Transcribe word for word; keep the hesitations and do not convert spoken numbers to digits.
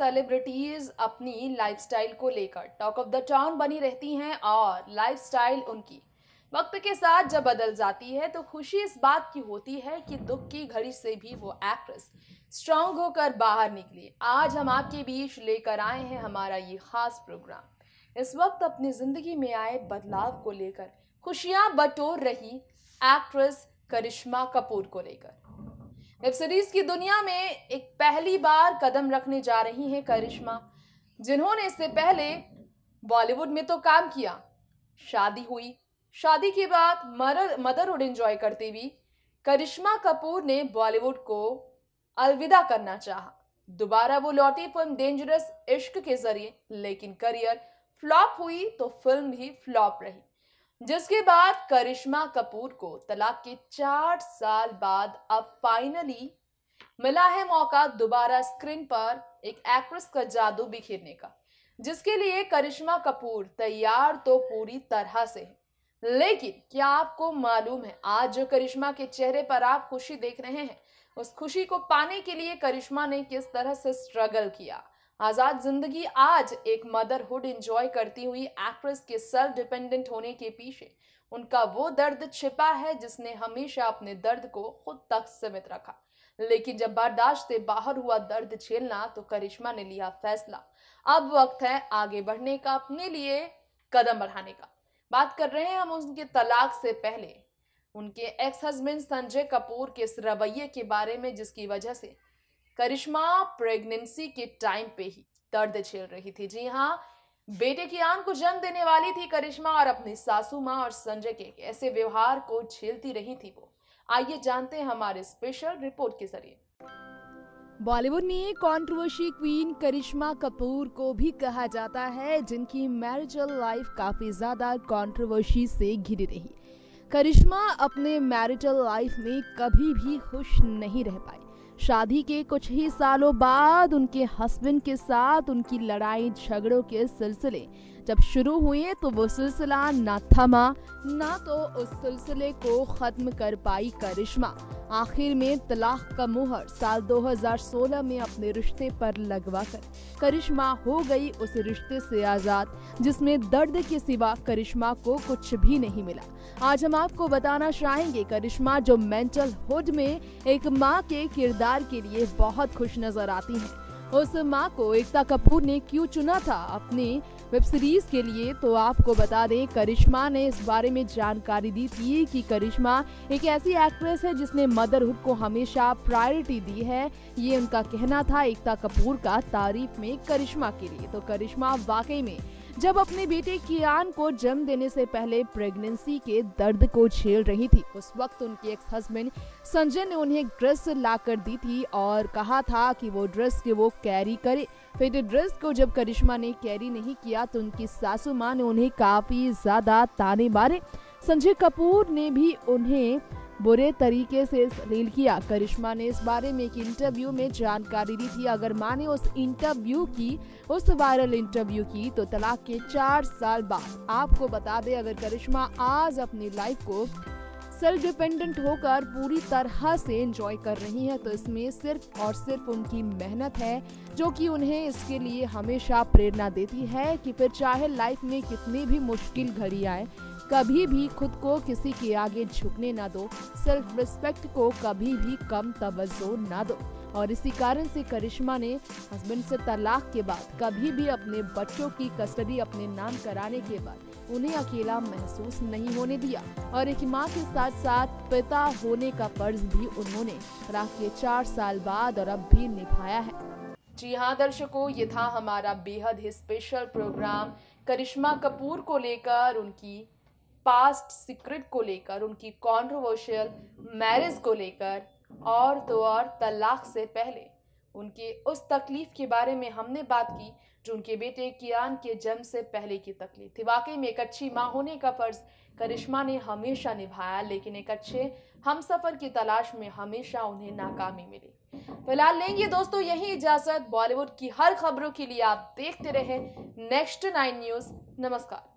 Celebrities अपनी lifestyle को लेकर टॉक ऑफ द टाउन बनी रहती हैं और लाइफस्टाइल उनकी वक्त के साथ जब बदल जाती है तो खुशी इस बात की होती है कि दुख की घड़ी से भी वो एक्ट्रेस स्ट्रांग होकर बाहर निकली। आज हम आपके बीच लेकर आए हैं हमारा ये खास प्रोग्राम। इस वक्त अपनी जिंदगी में आए बदलाव को लेकर खुशियां बटोर रही एक्ट्रेस करिश्मा कपूर को लेकर वेब सीरीज की दुनिया में एक पहली बार कदम रखने जा रही हैं करिश्मा, जिन्होंने इससे पहले बॉलीवुड में तो काम किया, शादी हुई, शादी के बाद मदर मदरहुड एंजॉय करते हुए करिश्मा कपूर ने बॉलीवुड को अलविदा करना चाहा। दोबारा वो लौटी फिल्म डेंजरस इश्क के जरिए, लेकिन करियर फ्लॉप हुई तो फिल्म भी फ्लॉप रही, जिसके बाद करिश्मा कपूर को तलाक के चार साल बाद अब फाइनली मिला है मौका दोबारा स्क्रीन पर एक एक्ट्रेस का जादू बिखेरने का, जिसके लिए करिश्मा कपूर तैयार तो पूरी तरह से है। लेकिन क्या आपको मालूम है आज जो करिश्मा के चेहरे पर आप खुशी देख रहे हैं, उस खुशी को पाने के लिए करिश्मा ने किस तरह से स्ट्रगल किया। आजाद जिंदगी आज एक मदरहुड एंजॉय करती हुई एक्ट्रेस के सेल्फ डिपेंडेंट होने के पीछे उनका वो दर्द छिपा है जिसने हमेशा अपने दर्द को खुद तक सीमित रखा। लेकिन जब बर्दाश्त से बाहर हुआ दर्द झेलना तो करिश्मा ने लिया फैसला, अब वक्त है आगे बढ़ने का, अपने लिए कदम बढ़ाने का। बात कर रहे हैं हम उनके तलाक से पहले उनके एक्स हस्बैंड संजय कपूर के इस रवैये के बारे में, जिसकी वजह से करिश्मा प्रेगनेंसी के टाइम पे ही दर्द झेल रही थी। जी हाँ, बेटे कियान को जन्म देने वाली थी करिश्मा और अपनी सासू माँ और संजय के ऐसे व्यवहार को झेलती रही थी वो। आइए जानते हैं हमारे स्पेशल रिपोर्ट के जरिए। बॉलीवुड में कंट्रोवर्सी क्वीन करिश्मा कपूर को भी कहा जाता है, जिनकी मैरिजल लाइफ काफी ज्यादा कंट्रोवर्सी से घिरी रही। करिश्मा अपने मैरिजल लाइफ में कभी भी खुश नहीं रह पाई। शादी के कुछ ही सालों बाद उनके हस्बैंड के साथ उनकी लड़ाई झगड़ों के सिलसिले जब शुरू हुए तो वो सिलसिला ना थमा, ना तो उस सिलसिले को खत्म कर पाई करिश्मा। आखिर में तलाक का मुहर साल दो हज़ार सोलह में अपने रिश्ते पर लगवाकर करिश्मा हो गई उस रिश्ते से आजाद, जिसमें दर्द के सिवा करिश्मा को कुछ भी नहीं मिला। आज हम आपको बताना चाहेंगे करिश्मा जो मेंटल हुड में एक माँ के किरदार के लिए बहुत खुश नजर आती हैं, उस माँ को एकता कपूर ने क्यों चुना था अपने वेब सीरीज के लिए। तो आपको बता दें, करिश्मा ने इस बारे में जानकारी दी थी कि करिश्मा एक ऐसी एक्ट्रेस है जिसने मदरहुड को हमेशा प्रायोरिटी दी है। ये उनका कहना था एकता कपूर का तारीफ में करिश्मा के लिए। तो करिश्मा वाकई में जब अपने बेटे कियान को जन्म देने से पहले प्रेगनेंसी के दर्द को झेल रही थी, उस वक्त उनके एक्स हस्बैंड संजय ने उन्हें ड्रेस लाकर दी थी और कहा था कि वो ड्रेस के वो कैरी करे। फिर ड्रेस को जब करिश्मा ने कैरी नहीं किया तो उनकी सासू माँ ने उन्हें काफी ज्यादा ताने मारे। संजय कपूर ने भी उन्हें बुरे तरीके से सलील किया। करिश्मा ने इस बारे में एक इंटरव्यू में जानकारी दी थी। अगर माने उस इंटरव्यू की, उस वायरल इंटरव्यू की, तो तलाक के चार साल बाद आपको बता दें, अगर करिश्मा आज अपनी लाइफ को सेल्फ डिपेंडेंट होकर पूरी तरह से एंजॉय कर रही है, तो इसमें सिर्फ और सिर्फ उनकी मेहनत है, जो कि उन्हें इसके लिए हमेशा प्रेरणा देती है कि फिर चाहे लाइफ में कितनी भी मुश्किल घड़ी आए, कभी भी खुद को किसी के आगे झुकने ना दो, सेल्फ रिस्पेक्ट को कभी भी कम तवज्जो ना दो। और इसी कारण से करिश्मा ने हस्बैंड से तलाक के बाद कभी भी अपने बच्चों की कस्टडी अपने नाम कराने के बाद उन्हें अकेला महसूस नहीं होने दिया और एक माँ के साथ साथ पिता होने का फर्ज भी उन्होंने तलाक के चार साल बाद और अब भी निभाया है। जी हाँ दर्शकों, ये था हमारा बेहद ही स्पेशल प्रोग्राम करिश्मा कपूर को लेकर, उनकी पास्ट सीक्रेट को लेकर, उनकी कंट्रोवर्शियल मैरिज को लेकर और तो और तलाक से पहले उनके उस तकलीफ के बारे में हमने बात की जो उनके बेटे कियान के जन्म से पहले की तकलीफ थी। वाकई में एक अच्छी माँ होने का फर्ज करिश्मा ने हमेशा निभाया, लेकिन एक अच्छे हमसफर की तलाश में हमेशा उन्हें नाकामी मिली। फिलहाल लेंगे दोस्तों यही इजाजत। बॉलीवुड की हर खबरों के लिए आप देखते रहे नेक्स्ट नाइन न्यूज। नमस्कार।